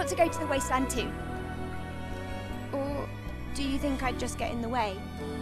want to go to the Wasteland too? Or do you think I'd just get in the way?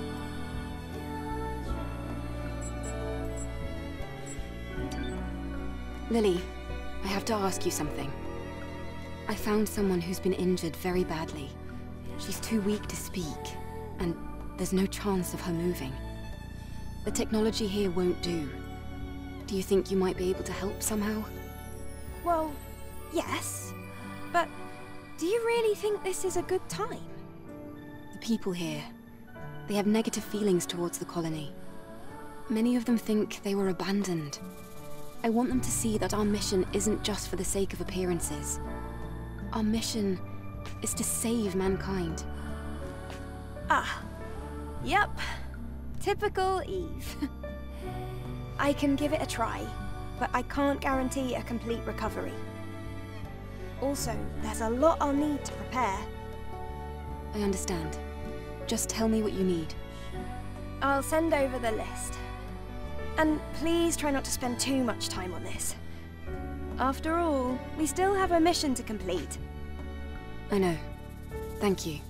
Lily, I have to ask you something. I found someone who's been injured very badly. She's too weak to speak, and there's no chance of her moving. The technology here won't do. Do you think you might be able to help somehow? Well, yes. But do you really think this is a good time? The people here, they have negative feelings towards the colony. Many of them think they were abandoned. I want them to see that our mission isn't just for the sake of appearances. Our mission is to save mankind. Ah, yep. Typical Eve. I can give it a try, but I can't guarantee a complete recovery. Also, there's a lot I'll need to prepare. I understand. Just tell me what you need. I'll send over the list. And please try not to spend too much time on this. After all, we still have a mission to complete. I know. Thank you.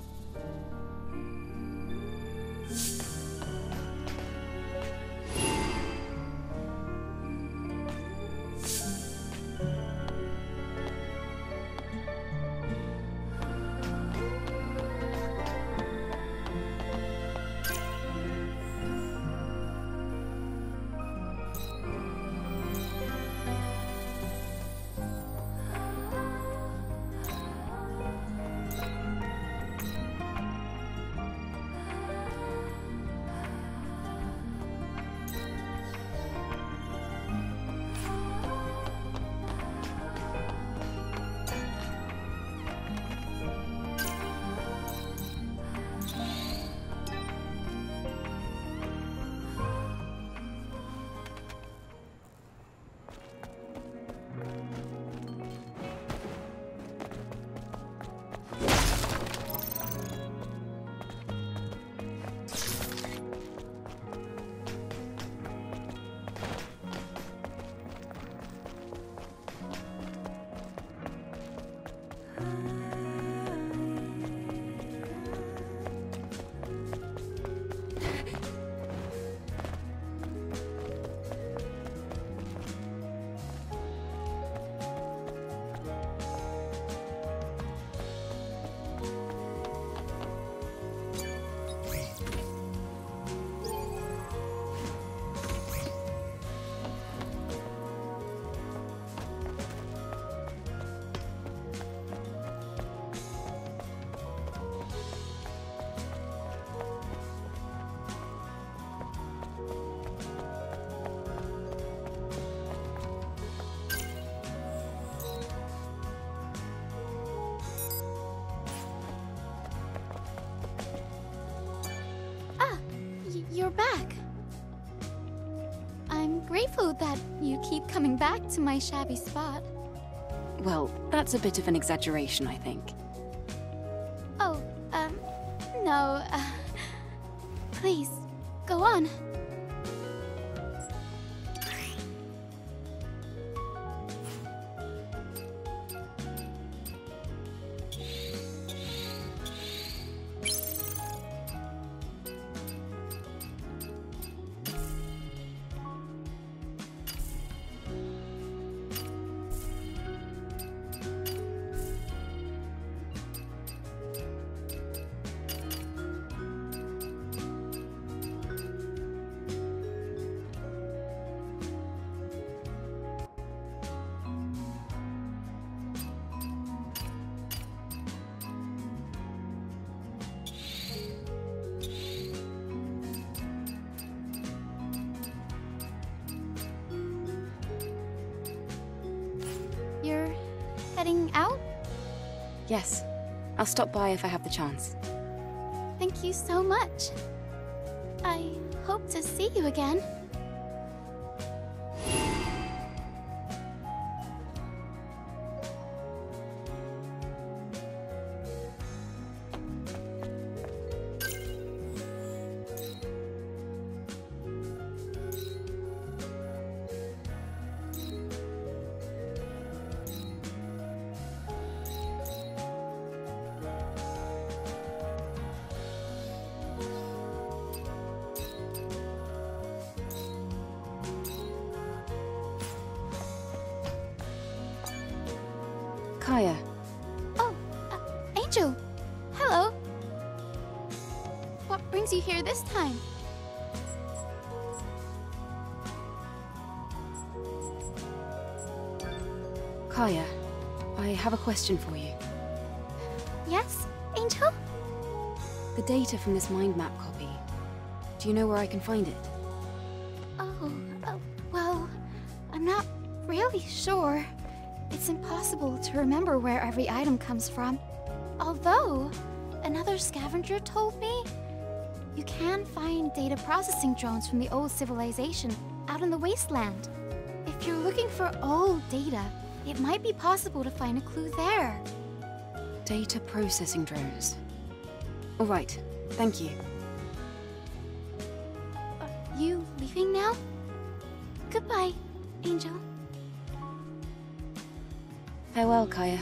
You're back. I'm grateful that you keep coming back to my shabby spot. Well, that's a bit of an exaggeration, I think. Oh, no, please, go on. You're heading out? Yes. I'll stop by if I have the chance. Thank you so much. I hope to see you again. Kaya. Oh, Angel! Hello! What brings you here this time? Kaya, I have a question for you. Yes, Angel? The data from this mind map copy, do you know where I can find it? Oh, well, I'm not really sure. It's impossible to remember where every item comes from. Although, another scavenger told me, you can find data processing drones from the old civilization out in the wasteland. If you're looking for old data, it might be possible to find a clue there. Data processing drones. All right, thank you. You leaving now? Goodbye, Angel. Farewell, Kaya.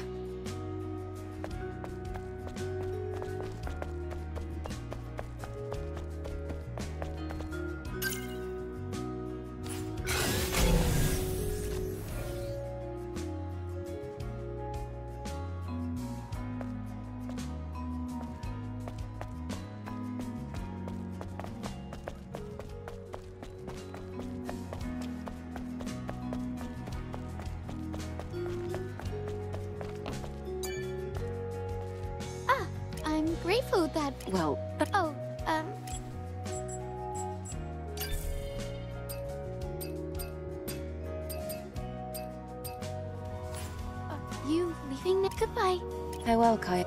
I'm grateful that... Well, Oh, you leaving now? Goodbye. farewell, Kaya.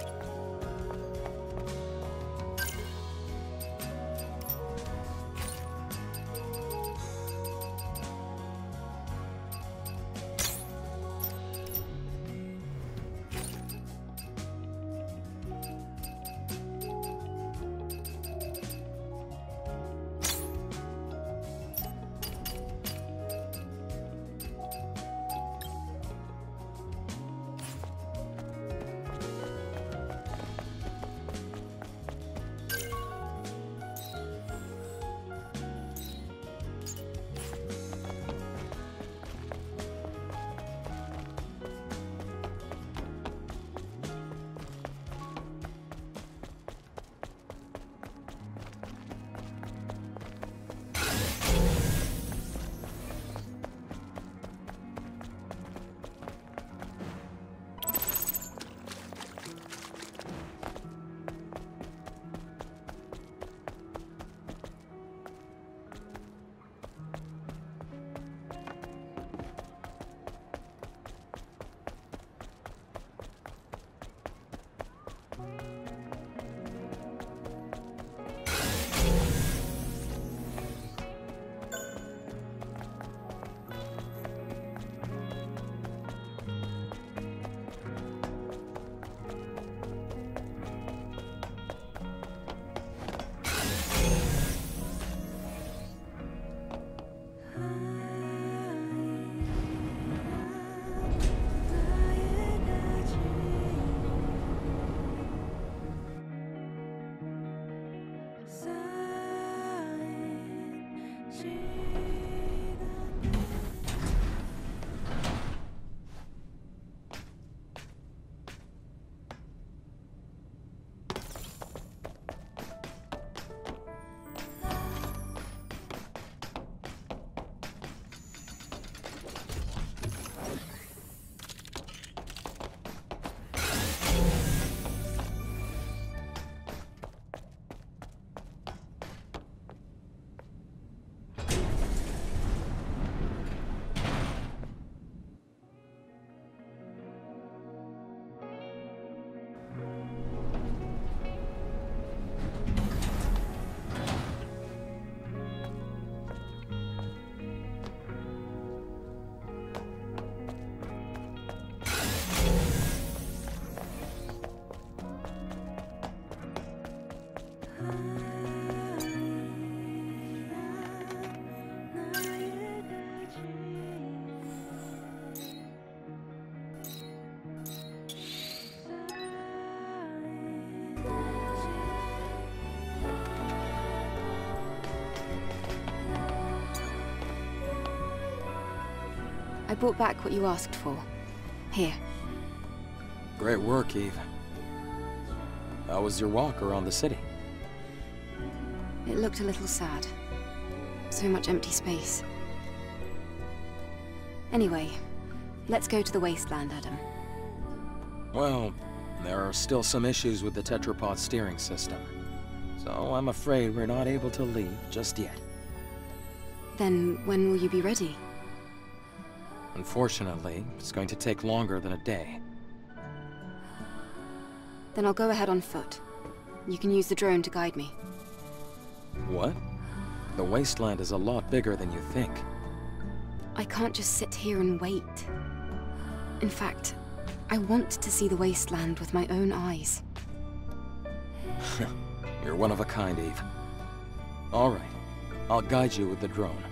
I brought back what you asked for. Here. Great work, Eve. How was your walk around the city? It looked a little sad. So much empty space. Anyway, let's go to the Wasteland, Adam. Well, there are still some issues with the tetrapod steering system. So I'm afraid we're not able to leave just yet. Then when will you be ready? Unfortunately, it's going to take longer than a day. Then I'll go ahead on foot. You can use the drone to guide me. What? The Wasteland is a lot bigger than you think. I can't just sit here and wait. In fact, I want to see the Wasteland with my own eyes. You're one of a kind, Eve. All right. I'll guide you with the drone.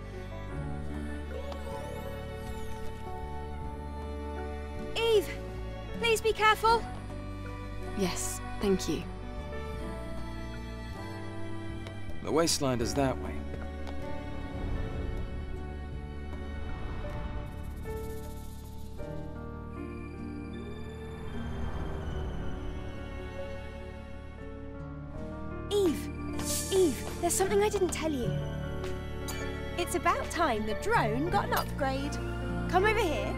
Eve! Please be careful! Yes, thank you. The Wasteland is that way. Eve, there's something I didn't tell you. It's about time the drone got an upgrade. Come over here.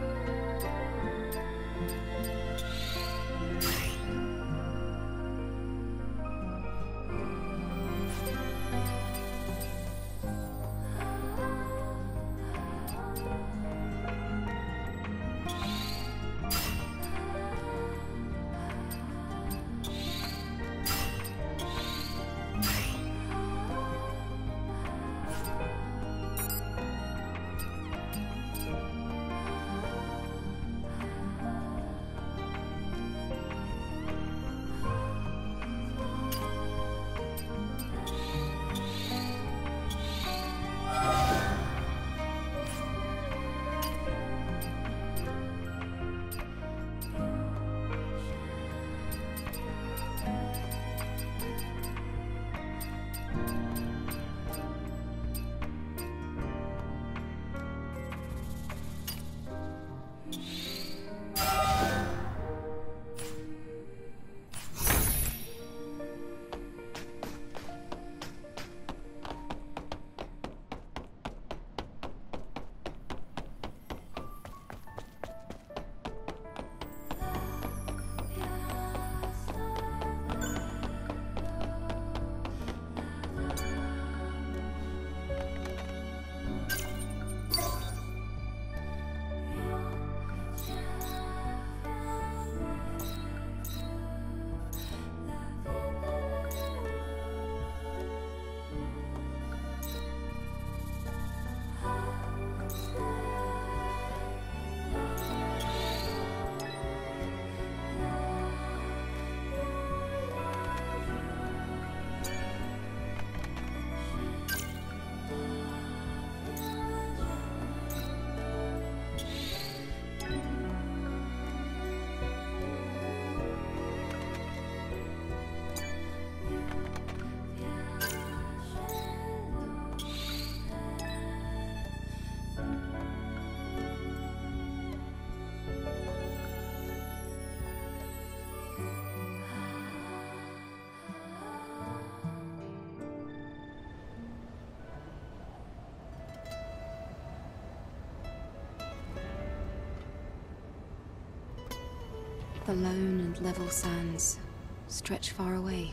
The lone and level sands stretch far away.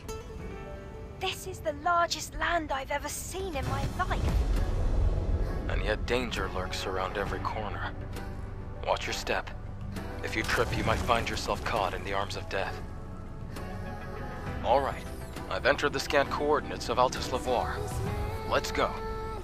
This is the largest land I've ever seen in my life. And yet danger lurks around every corner. Watch your step. If you trip, you might find yourself caught in the arms of death. All right. I've entered the scanned coordinates of Altus Lavoir. Let's go.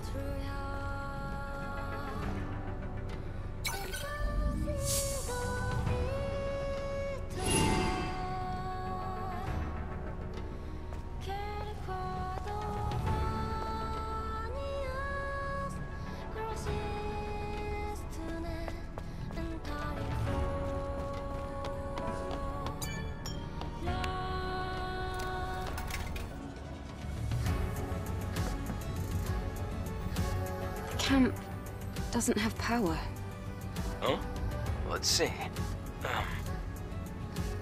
Camp doesn't have power. Huh? Let's see.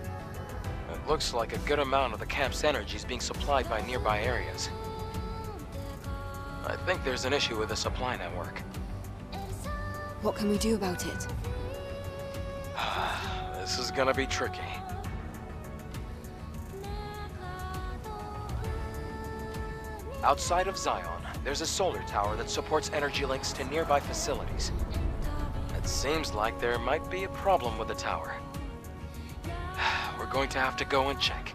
Looks like a good amount of the camp's energy is being supplied by nearby areas. I think there's an issue with the supply network. What can we do about it? This is gonna be tricky. Outside of Zion, there's a solar tower that supports energy links to nearby facilities. It seems like there might be a problem with the tower. We're going to have to go and check.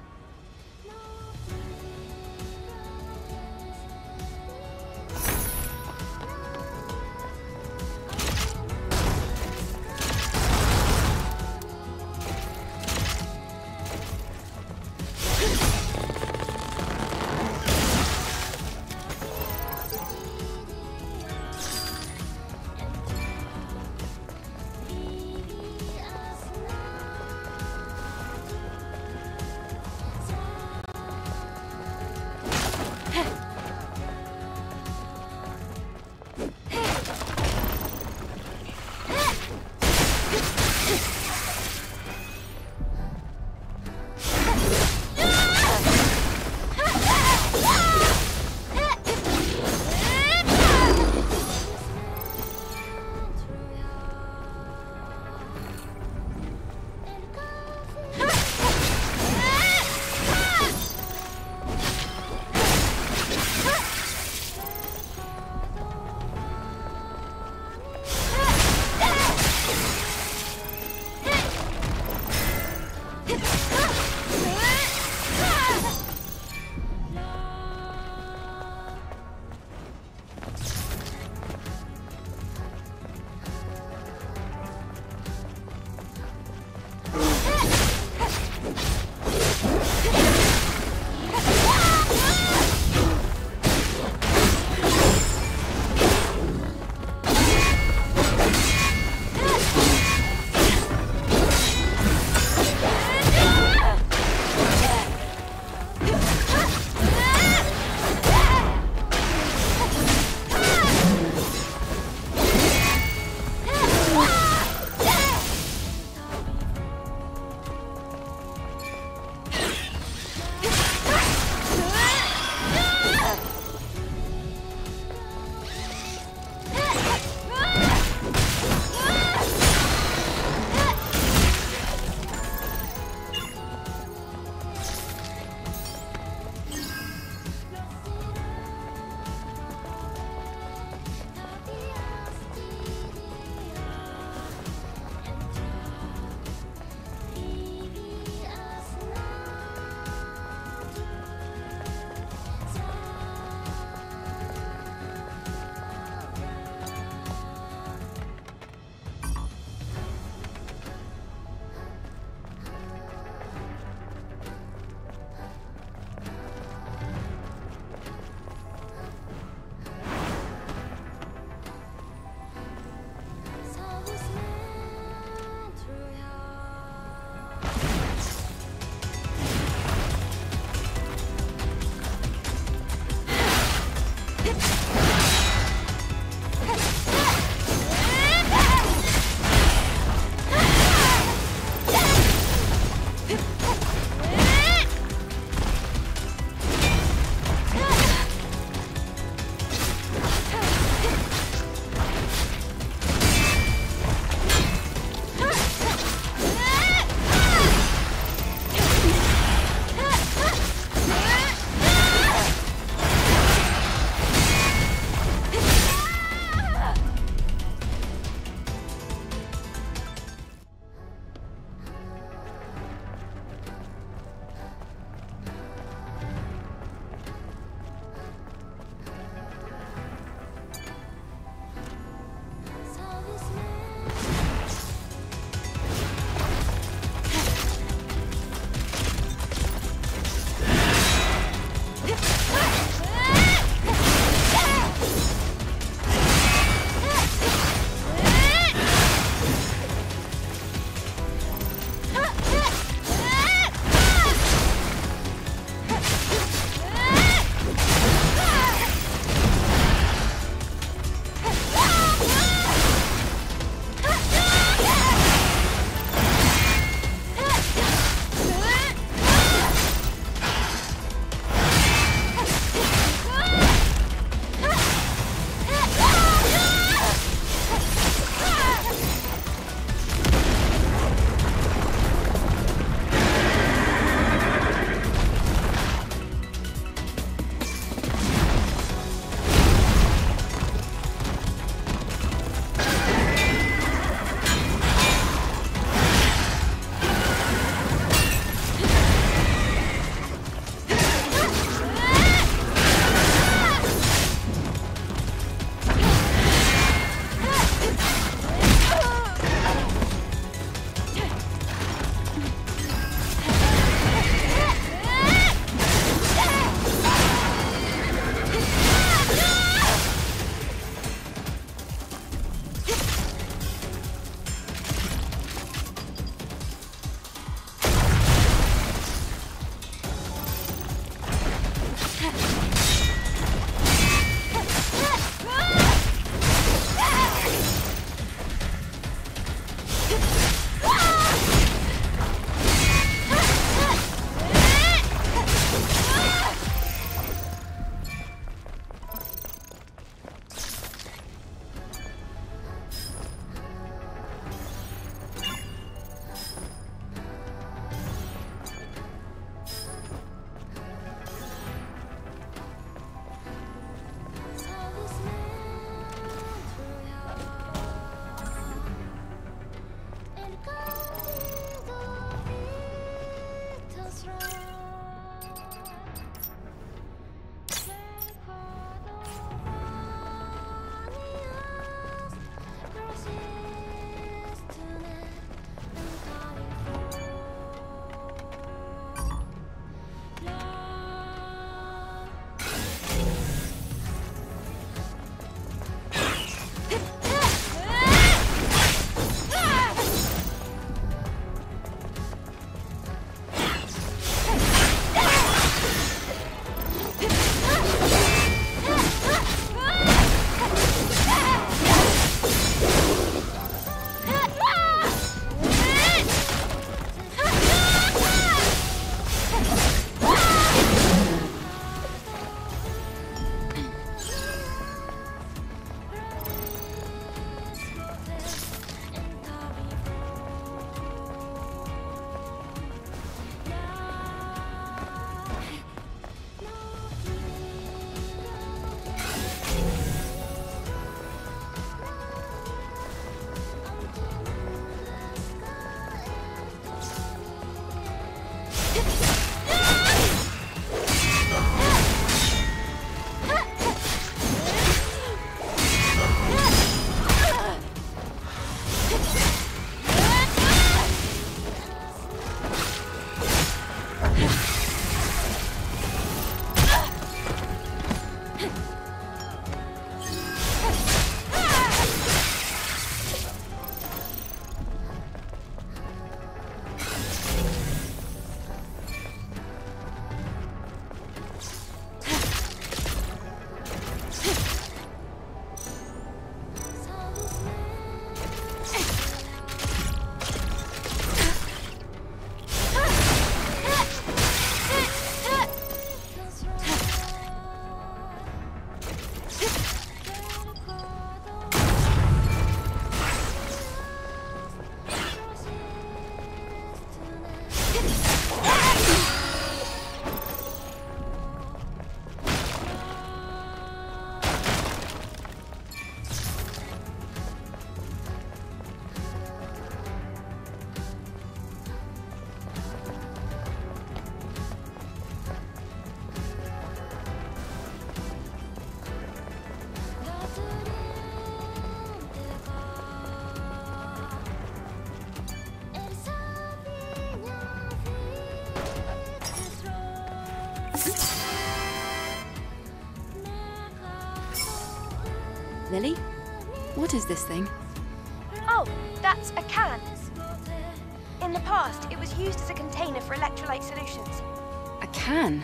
Lily? What is this thing? Oh, that's a can. In the past, it was used as a container for electrolyte solutions. A can?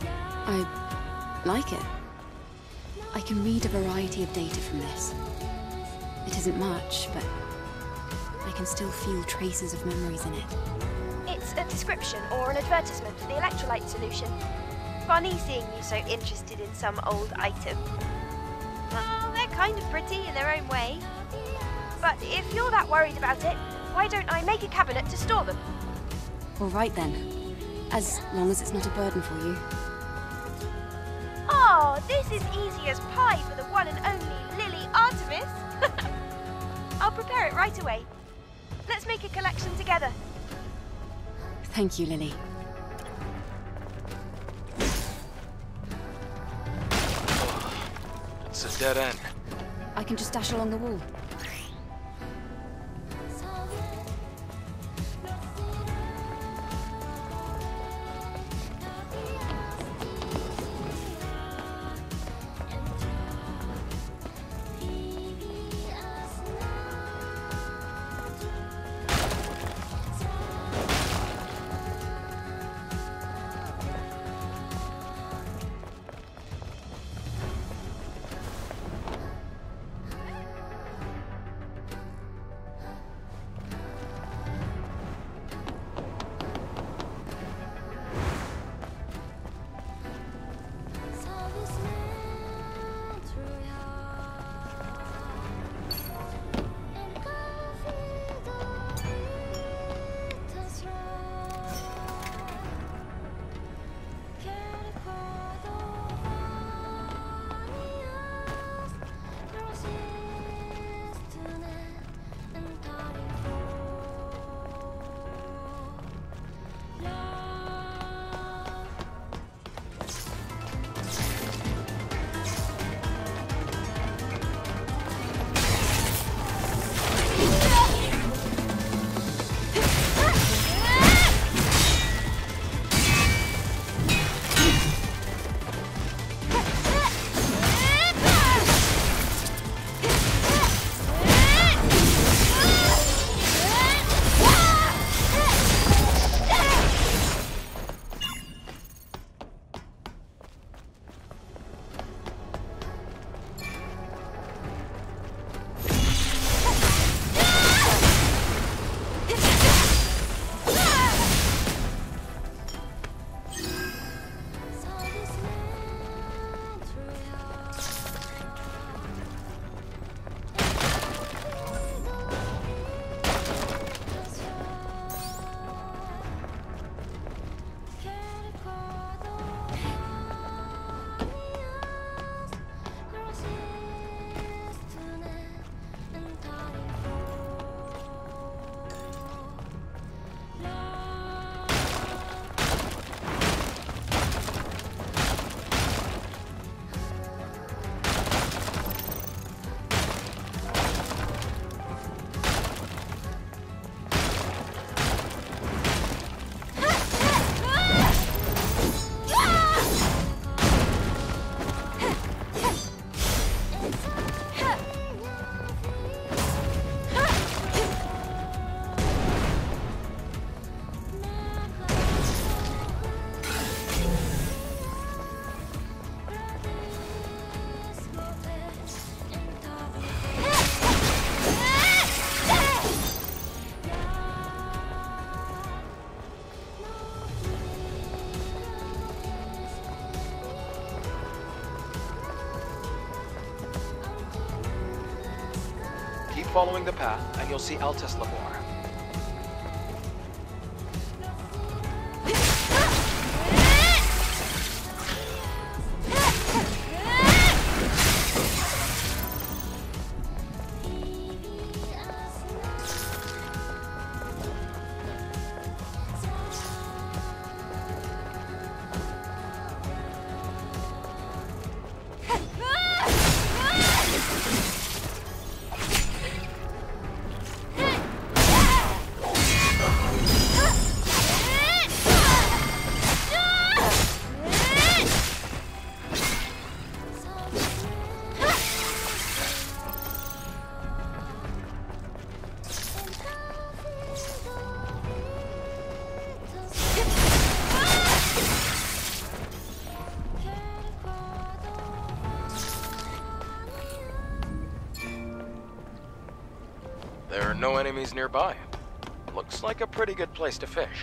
I like it. I can read a variety of data from this. It isn't much, but I can still feel traces of memories in it. It's a description or an advertisement for the electrolyte solution. Funny seeing you so interested in some old item. Well, they're kind of pretty in their own way. But if you're that worried about it, why don't I make a cabinet to store them? All right then. As long as it's not a burden for you. Oh, this is easy as pie for the one and only Lily Artemis. I'll prepare it right away. Let's make a collection together. Thank you, Lily. It's a dead end. I can just dash along the wall. following the path, and you'll see Altus Labor. There are no enemies nearby. Looks like a pretty good place to fish.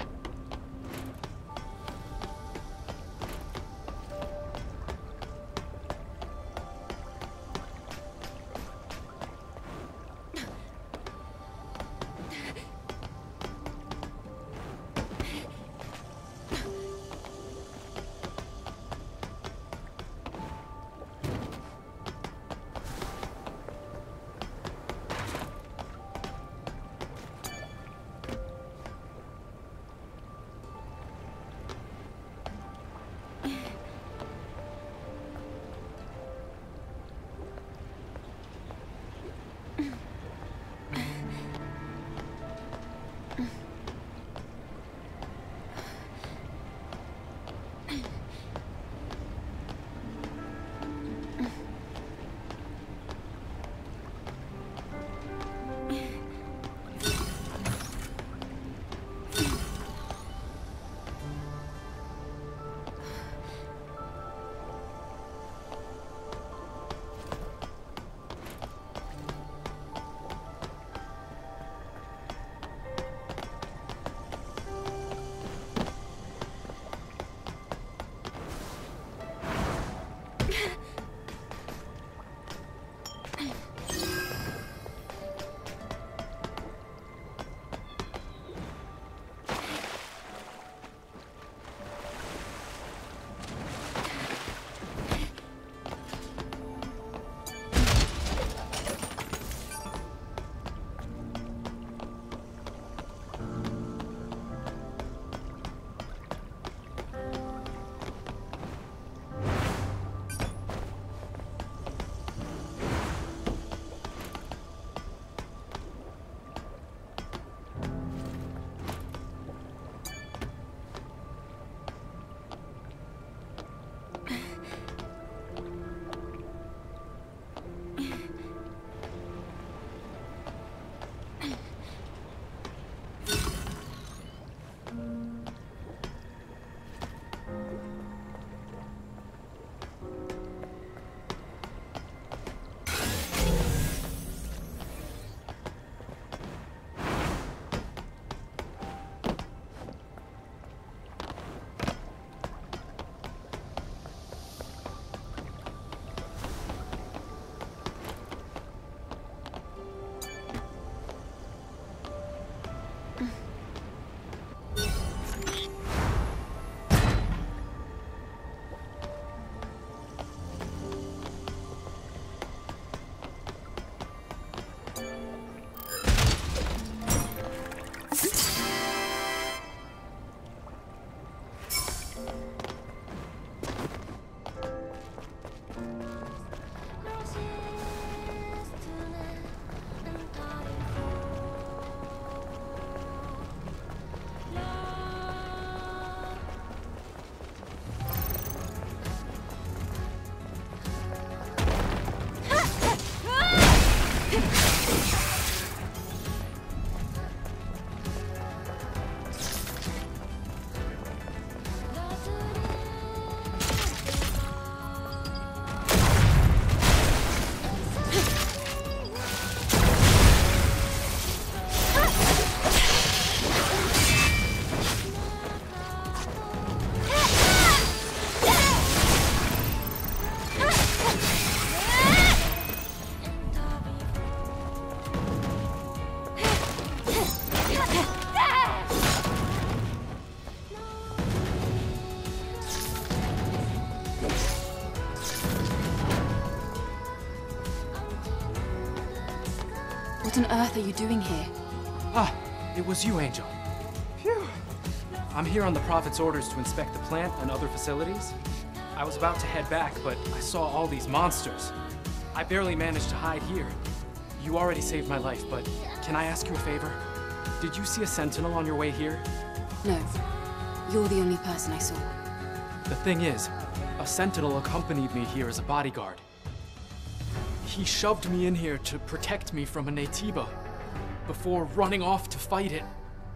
What on earth are you doing here? Ah, it was you, Angel. Phew. I'm here on the Prophet's orders to inspect the plant and other facilities. I was about to head back, but I saw all these monsters. I barely managed to hide here. You already saved my life, but can I ask you a favor? Did you see a sentinel on your way here? No. You're the only person I saw. The thing is, a sentinel accompanied me here as a bodyguard. He shoved me in here to protect me from a Natiba before running off to fight it.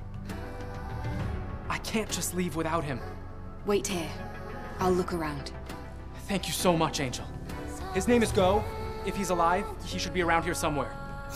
I can't just leave without him. Wait here. I'll look around. Thank you so much, Angel. His name is Go. If he's alive, he should be around here somewhere.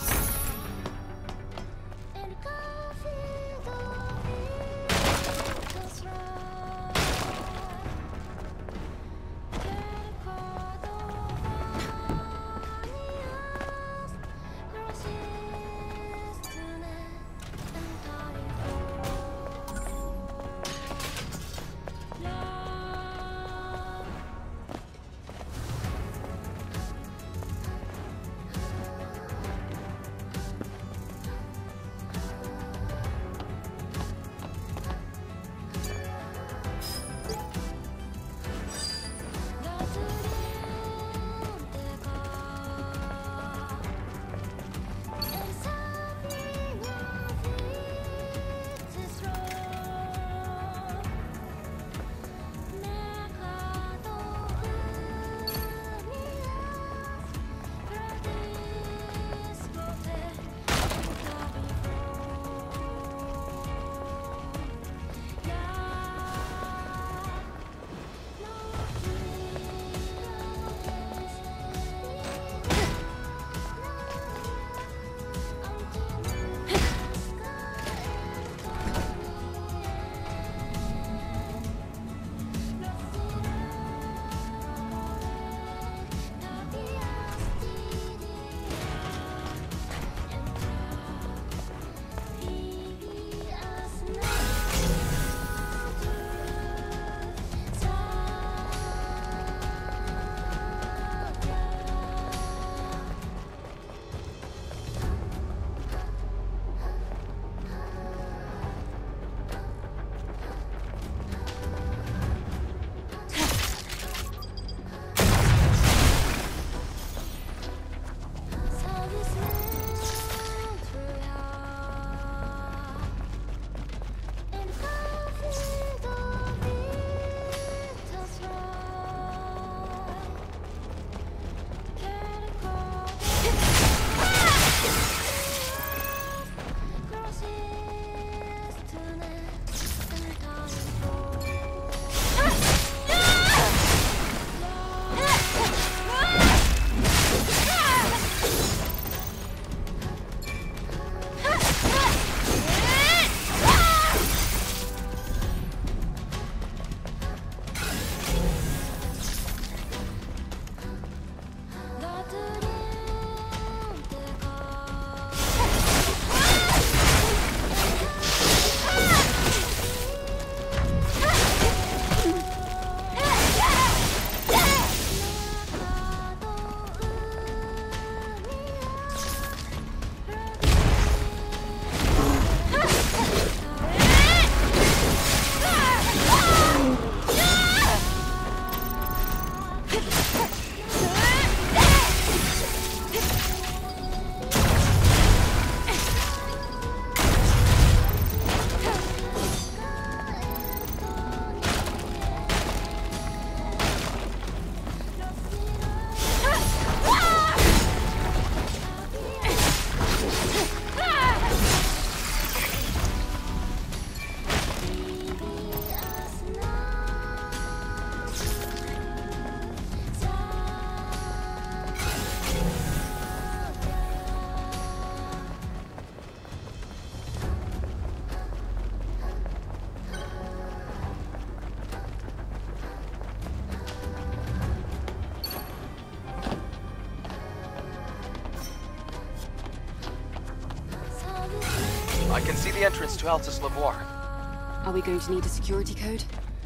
I can see the entrance to Altus Lavoir. Are we going to need a security code?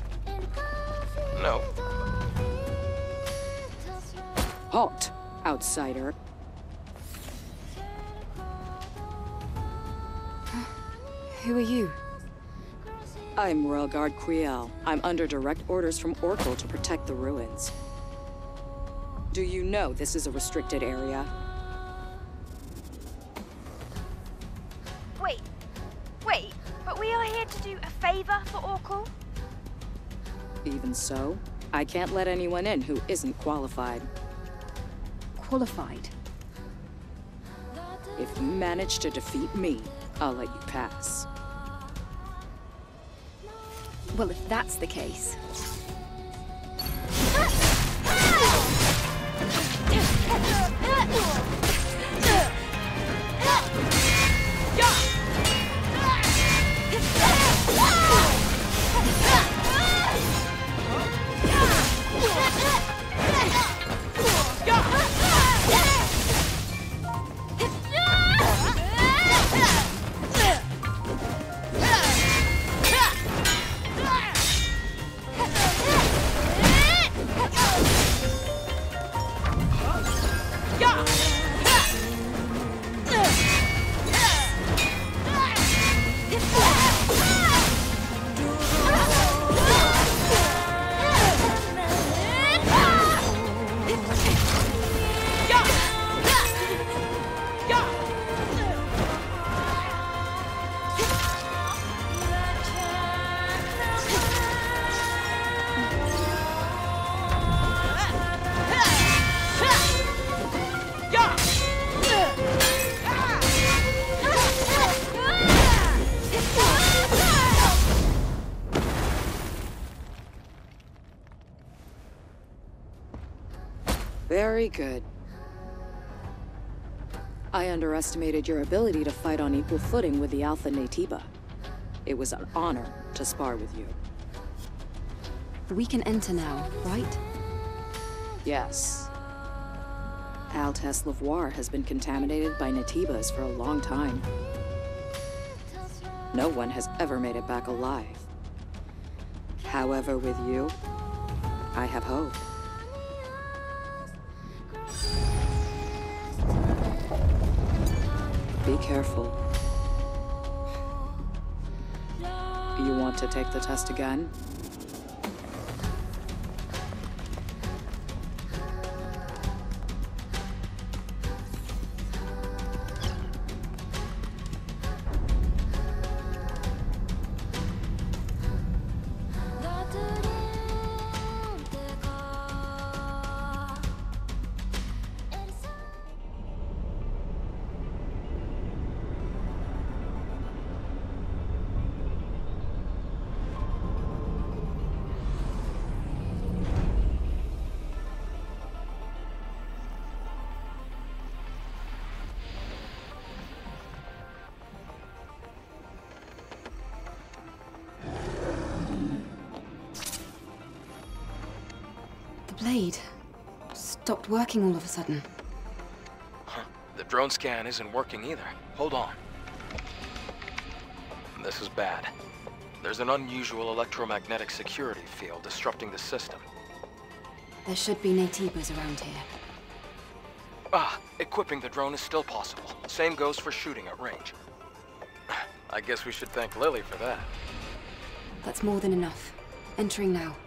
No. Halt, outsider. Who are you? I'm Royal Guard Quiel. I'm under direct orders from Oracle to protect the ruins. Do you know this is a restricted area? Wait, but we are here to do a favor for Oracle? Even so, I can't let anyone in who isn't qualified. Qualified? If you manage to defeat me, I'll let you pass. Well, if that's the case... Very good. I underestimated your ability to fight on equal footing with the Alpha Natiba. It was an honor to spar with you. We can enter now, right? Yes. Altesse Lavoir has been contaminated by Natibas for a long time. No one has ever made it back alive. However, with you, I have hope. Be careful. You want to take the test again? Blade stopped working all of a sudden. Huh. The drone scan isn't working either. Hold on. This is bad. There's an unusual electromagnetic security field disrupting the system. There should be Natibas around here. Equipping the drone is still possible. Same goes for shooting at range. I guess we should thank Lily for that. That's more than enough. Entering now.